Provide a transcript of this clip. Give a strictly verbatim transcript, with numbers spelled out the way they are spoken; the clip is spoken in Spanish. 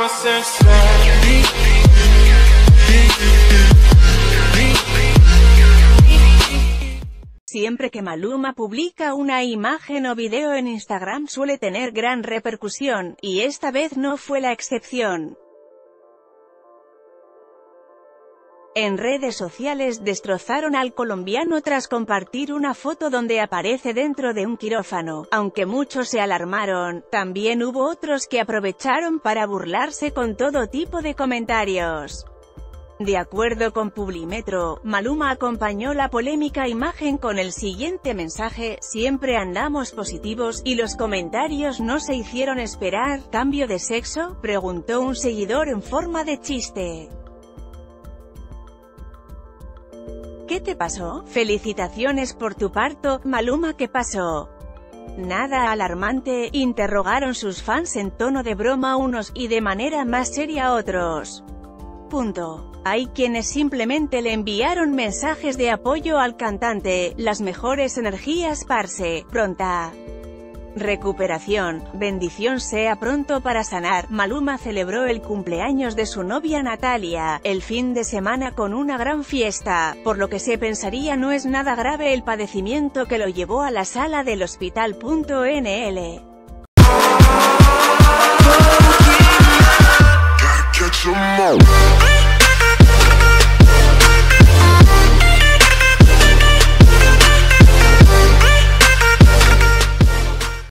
Siempre que Maluma publica una imagen o video en Instagram suele tener gran repercusión, y esta vez no fue la excepción. En redes sociales destrozaron al colombiano tras compartir una foto donde aparece dentro de un quirófano. Aunque muchos se alarmaron, también hubo otros que aprovecharon para burlarse con todo tipo de comentarios. De acuerdo con Publimetro, Maluma acompañó la polémica imagen con el siguiente mensaje: siempre andamos positivos, y los comentarios no se hicieron esperar. ¿Cambio de sexo?, preguntó un seguidor en forma de chiste. ¿Qué te pasó? Felicitaciones por tu parto, Maluma. ¿Qué pasó? Nada alarmante, interrogaron sus fans en tono de broma unos, y de manera más seria otros. Punto. Hay quienes simplemente le enviaron mensajes de apoyo al cantante: las mejores energías, parce, pronta recuperación, bendición sea pronto para sanar. Maluma celebró el cumpleaños de su novia Natalia el fin de semana con una gran fiesta, por lo que se pensaría no es nada grave el padecimiento que lo llevó a la sala del hospital. N L